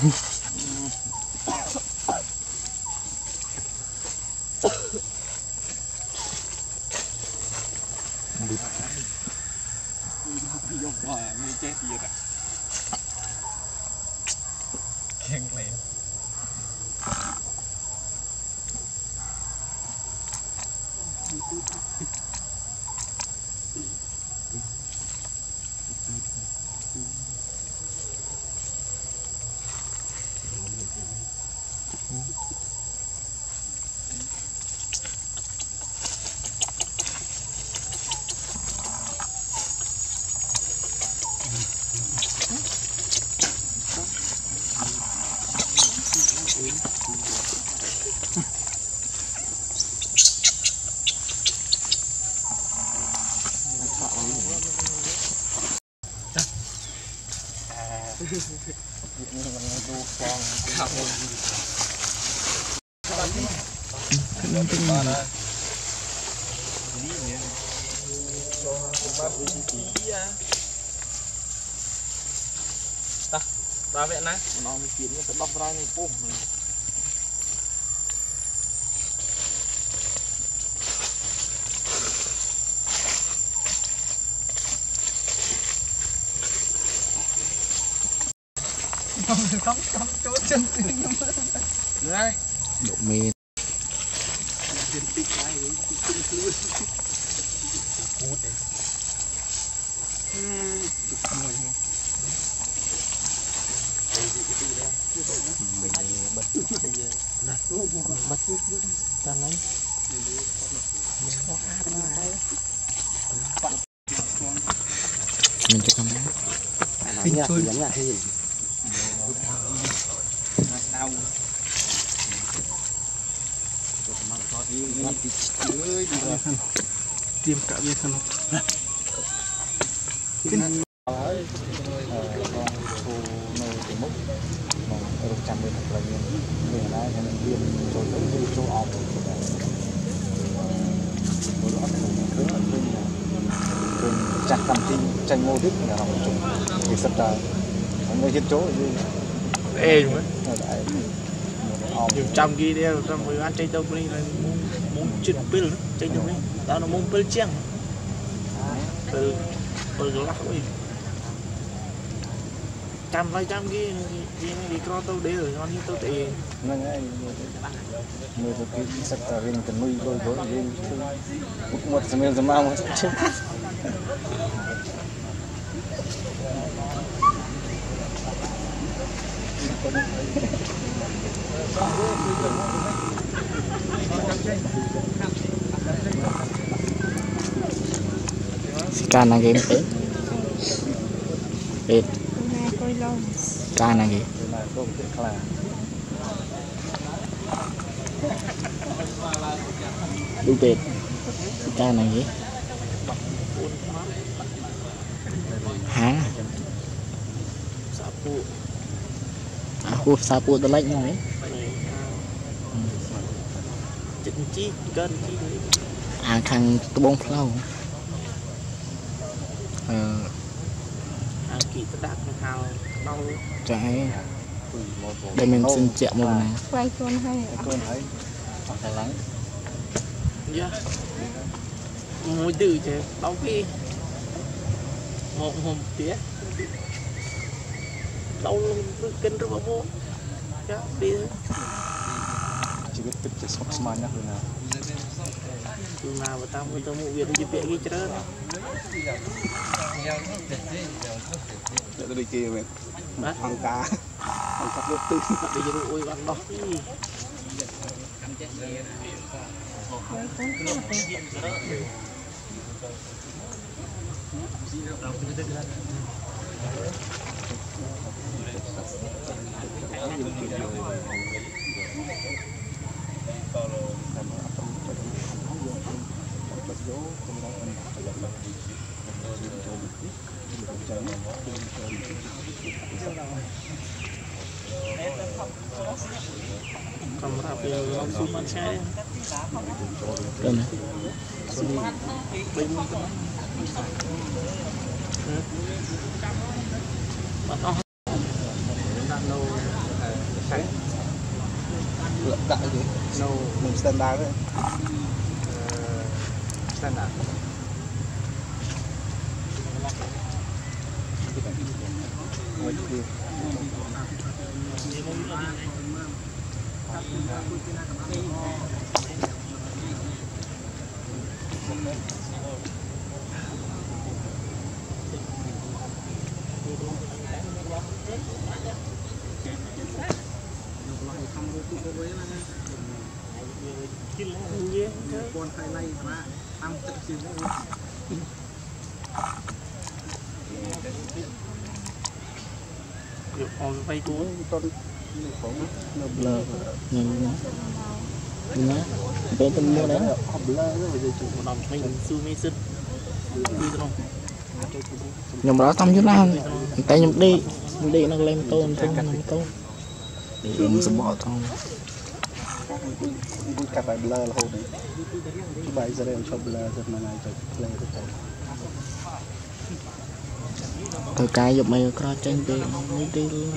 Ba vậy nè, nó mới kiếm cái bắp ra này pum. Không chỗ chân đây. Độ mê. Mình bật bật ra ngay mình cho camera mình chui lắm là cái gì tiêm cả viên thân trăm mươi thật là nhiều người này thì mình viên rồi tới đi chỗ ọp chặt cầm tin tranh mô đích là một chủng thì sắp tới người hiện chỗ gì ê đúng không nhiều trăm kia đeo trong người ăn tranh đâu đi là muốn chích pil tranh đâu đi tao nó muốn pil chiang từ lắc đi trăm mấy trăm kia đi có tao để rồi ngon như tao tiền người tôi kia sắp tới viên cần nuôi đôi đôi viên một xem em mau chứ Sekarang lagi Sekarang lagi Đu bệt Sekarang lagi hả aku sapu tôi lấy nhau ấy chi cân chi thằng cái bông flow kỳ tất đắc hào đau trái đây mình xin chẹo một này quay con hay phải lắng mùi từ chứ đau khi một hôm tía đau luôn kinh rất là vô đi chỉ biết tiếp tục sốc smart nhá rồi nào mà tao mới tao mua việc đi việc cái chơi để tôi đi kia vậy ăn cá vô tư bây giờ ôi ăn đó còn là về ông zoom ăn xe đây này bên cãi gì no mình standard đấy standard con khai lay mà ăn chặt chìm nữa còn vay cuốn con nó blur nhá cái tên mua đấy blur rồi giờ chủ đồng mình su mi sứt nhom đó tâm chút nào tay nhom đi nó lên tôn không nằm tôn để em sẽ bỏ trong các bài blur là hồi đấy bài giờ đây cho blur giờ mà này cho play được thời cái dục mày có tranh về mấy đi luôn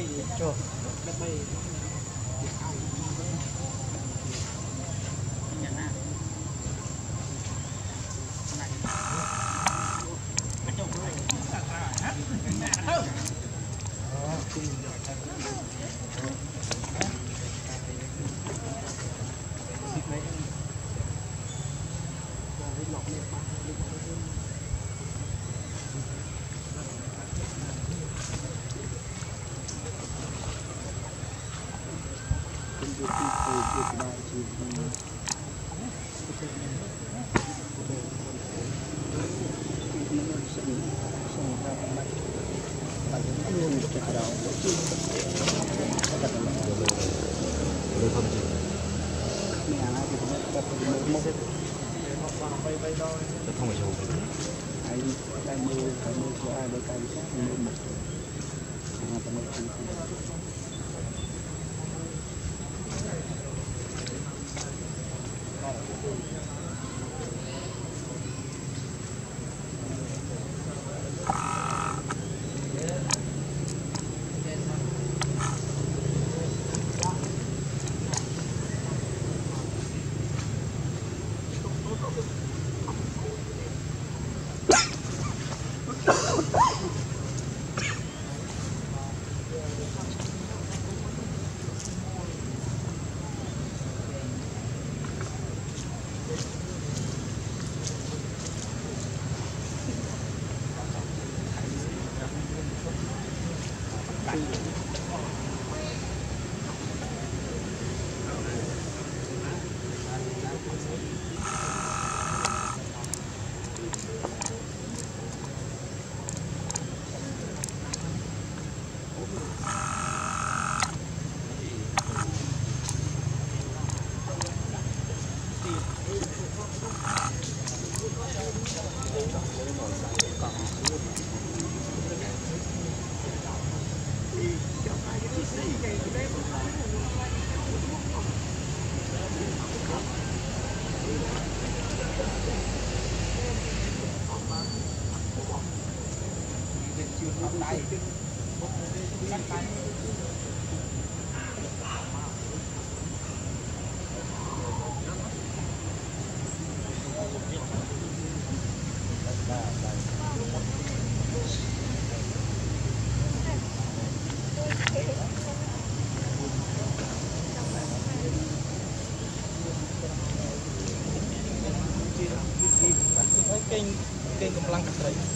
kênh cầm lăng cắt đấy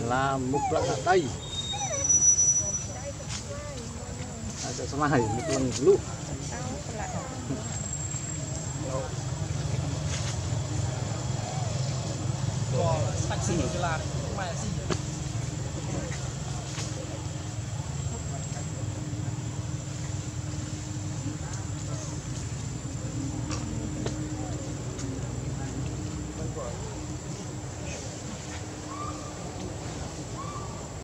là mục là đây sẽ xong này một lần lúc taxi là mai